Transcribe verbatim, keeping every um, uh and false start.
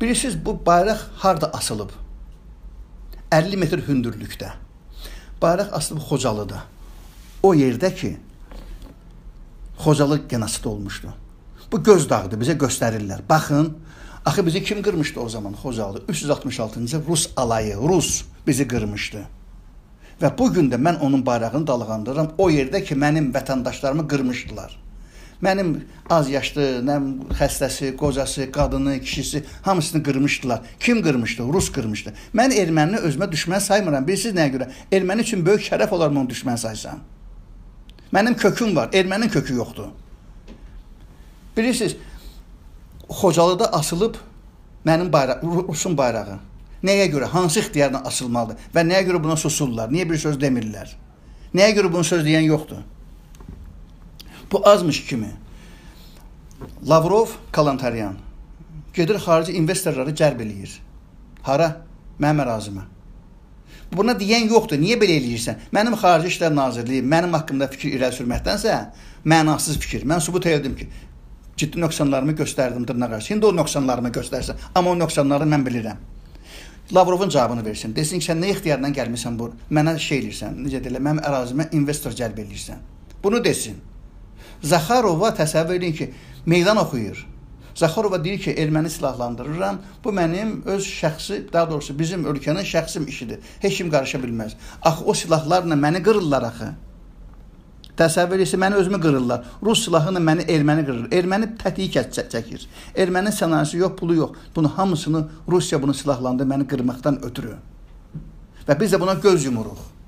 Bilirsiniz, bu bayraq harda asılıb? əlli metr hündürlükdə. Bayraq asılıb Xocalıda. O yerdə ki, Xocalı genosid olmuşdu. Bu göz dağıdır, bizə göstərirlər. Baxın, axı bizi kim qırmışdı o zaman Xocalı? üç yüz altmış altıncı Rus alayı, Rus bizi qırmışdı. Və bugün də mən onun bayrağını dalğandırıram. O yerdə ki, mənim vətəndaşlarımı qırmışdılar. Mənim az yaşlı, xəstəsi, qocası, qadını, kişisi hamısını qırmışdılar. Kim qırmışdı? Rus qırmışdı. Mən ermənini özümə düşmən saymıram. Bilirsiniz nəyə görə? Erməni üçün böyük şərəf olar mı onu düşmən saysam? Mənim köküm var, ermənin kökü yoxdur. Bilirsiniz, Xocalıda asılıb mənim bayraq, Rusun bayrağı. Nəyə görə? Hansı ixtiyarla asılmalıdır? Və nəyə görə buna susurlar? Niyə bir söz demirlər? Nəyə görə bunu söz deyən yoxdur? Bu azmış kimi. Lavrov, Kalantaryan gedir xarici investorları cəlb eləyir. Hara? Mənim ərazimə. Buna deyən yoxdur. Niyə belə eləyirsən? Mənim Xarici İşlər Nazirliyi mənim haqqımda fikir irəli sürməkdənsə mənasız fikir. Mən sübut etdim ki, ciddi nöqsanlarımı göstərdim dırnaq arası. İndi o nöqsanlarımı göstərsən. Amma o nöqsanları mən bilirəm. Lavrovun cavabını versin. Desin ki, sən nə ixtiyardan gəlmirsən bu? Mənə şey eləyirsən, necə deyirlər, mənim ərazimə investor cəlb eləyirsən. Bunu desin. Zaxarova təsəvvür edin ki, meydan oxuyur. Zaxarova deyir ki, erməni silahlandırıram. Bu mənim öz şəxsi, daha doğrusu bizim ölkənin şəxsim işidir. Heç kim qarışa bilməz. Axı o silahlarla məni qırırlar axı. Təsəvvür edirsə, məni özümü qırırlar. Rus silahı ilə məni erməni qırır. Erməni tətiyi çəkir. Ermənin sənayesi yox, pulu yox. Bunu hamısını Rusiya bunu silahlandı məni qırmaqdan ötürü. Və biz də buna göz yumuruq.